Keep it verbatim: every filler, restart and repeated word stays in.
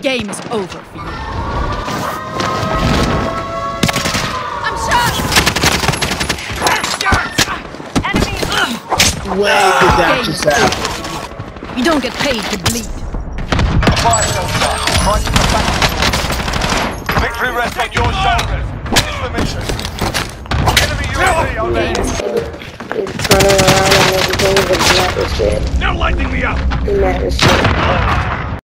game is over for you. I'm shot! Enemy! Way did that Game just is over happen? for you. You don't get paid to bleed. Fire cell start. Right to the back. Victory rests on your shoulders. Finish the mission. Enemy U A V on Game there. is He's turning around and everything, but not this shit. Now lighting me up. Not this shit.